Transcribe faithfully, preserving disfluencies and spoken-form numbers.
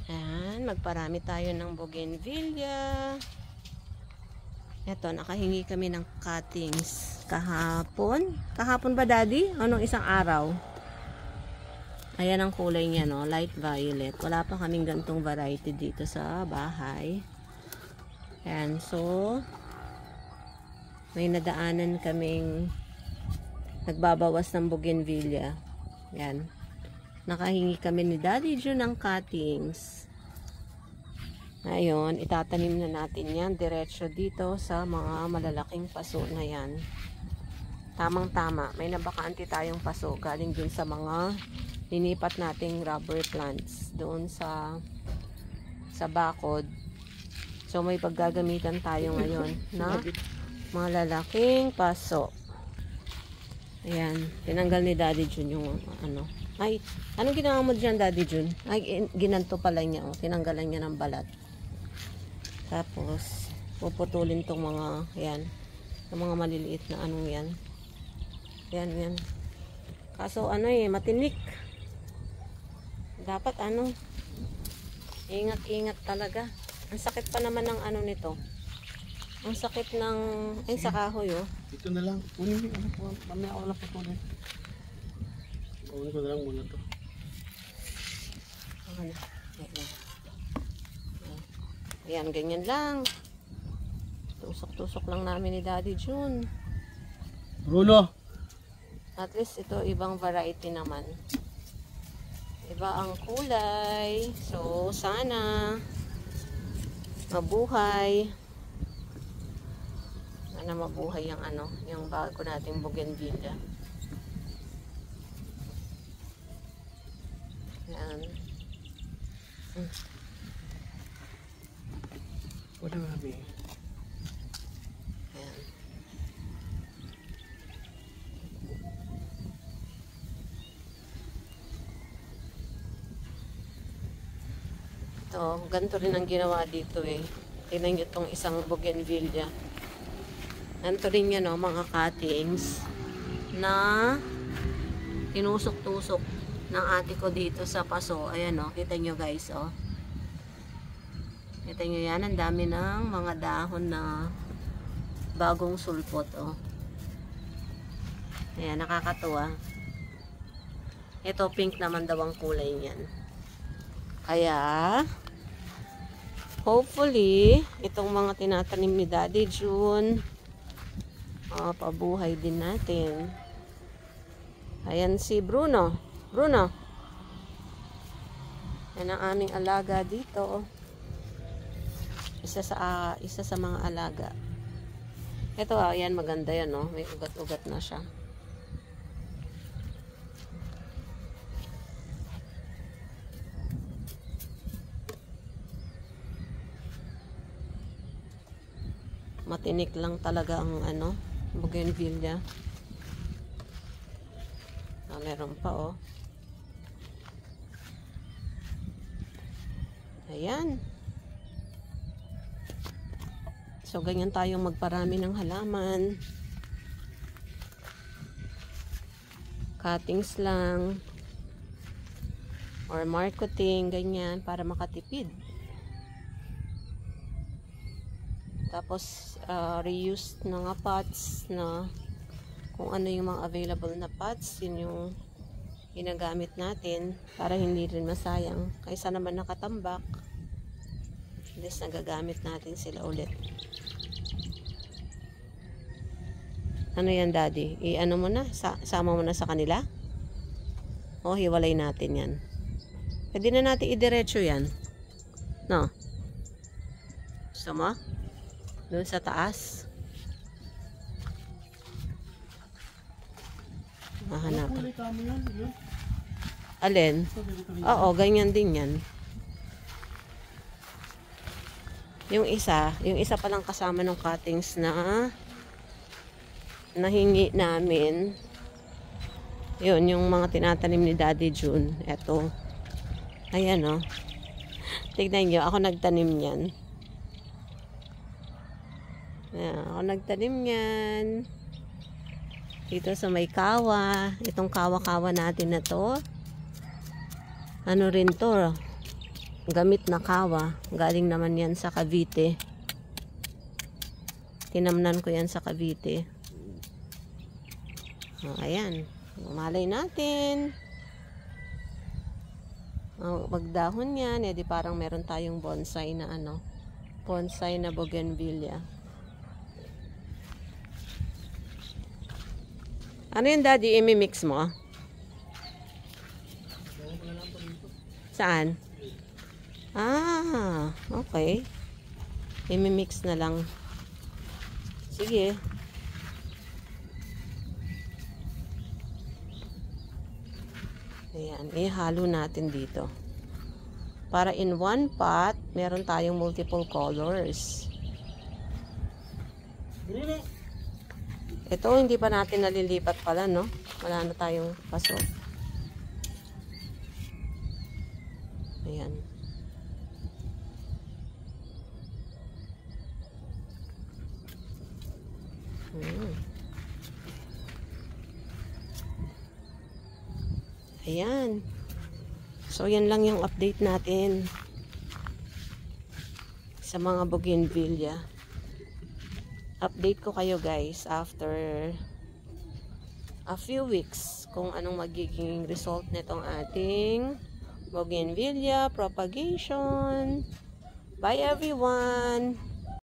Ayan, magparami tayo ng bougainvillea. Ito, nakahingi kami ng cuttings kahapon. Kahapon ba, Daddy? Anong isang araw? Ayan ang kulay niya, no? Light violet. Wala pa kaming gantong variety dito sa bahay. Ayan, so may nadaanan kaming nagbabawas ng bougainvillea. Ayan. Nakahingi kami ni Daddy June ng cuttings. Ngayon, itatanim na natin yan diretso dito sa mga malalaking paso na yan. Tamang-tama. May nabakaante tayong paso galing dun sa mga linipat nating rubber plants doon sa sa bakod. So, may paggagamitan tayo ngayon na mga lalaking paso. Ayan. Tinanggal ni Daddy June yung ano. Ay, anong ginawa mo dyan, Daddy June? Ay, ginanto pala niya. Oh. Tinanggalan niya ng balat. Tapos, puputulin tong mga, yan. Yung mga maliliit na anong yan. Yan, yan. Kaso, ano eh, matinik. Dapat, ano, ingat-ingat talaga. Ang sakit pa naman ng ano nito. Ang sakit ng, ay, sa kahoy, oh. Ito na lang. Kunin mo, ano po, mamaya ako lang patuloy. Kunin ko na lang muna to. Ano? Ayan, ganyan lang. Tusok-tusok lang namin ni Daddy June. Bruno! At least ito ibang variety naman. Iba ang kulay. So, sana mabuhay. Sana mabuhay yung ano, yung bago nating bougainvillea. Ayan. Hmm. Wala kami. Ayan. Ito, ganito rin ang ginawa dito eh. Tingnan nyo itong isang bougainvillea. Ganito rin yan, no, mga cuttings na tinusok-tusok ng ate ko dito sa paso. Ayan, no, kita nyo guys, oh. Kita nyo yan, ang dami ng mga dahon na bagong sulpot, oh. Ayan, nakakatuwa. Ito, pink naman daw ang kulay niyan. Kaya, hopefully, itong mga tinatanim ni Daddy June, uh, pabuhay din natin. Ayan si Bruno. Bruno. Yan ang aming alaga dito. Isa sa uh, isa sa mga alaga. Ito, ah, yan maganda yan, no? May ugat-ugat na siya. Matinik lang talaga ang ano, bougainvillea. Ah, meron pa, oh. Ayan. So, ganyan tayong magparami ng halaman. Cuttings lang. Or marketing, ganyan, para makatipid. Tapos, uh, reused na nga pots na kung ano yung mga available na pots, yun yung ginagamit natin para hindi rin masayang. Kaysa naman nakatambak, at least nagagamit natin sila ulit. Ano yan, Daddy? I-ano mo na? Sa sama mo na sa kanila? O, hiwalay natin yan. Pwede na natin idiretso yan. No? Gusto mo? Doon sa taas. Mahanapan. Alin? Oo, ganyan din yan. Yung isa, yung isa palang kasama ng cuttings na nahingi namin. Yun, yung mga tinatanim ni Daddy June. Eto. Ayan, oh. Tignan nyo, ako nagtanim yan. Ayan, ako nagtanim yan. Dito sa may kawa. Itong kawa-kawa natin na to. Ano rin to? gamit na kawa. Galing naman yan sa Cavite. Tinamnan ko yan sa Cavite. O, ayan. Malay natin. O, magdahon yan. Eh, di parang meron tayong bonsai na ano. Bonsai na bougainvillea. Ano yun, Daddy? Imi-mix mo? Saan? Ah, okay. Imi-mix na lang. Sige. Ayan, ihalo natin dito. Para in one pot, meron tayong multiple colors. Ito, hindi pa natin nalilipat pala, no? Wala na tayong paso. Ayan. Hmm. Ayan. So, yan lang yung update natin sa mga bougainvillea. Update ko kayo guys after a few weeks kung anong magiging result nitong ating bougainvillea propagation. Bye everyone!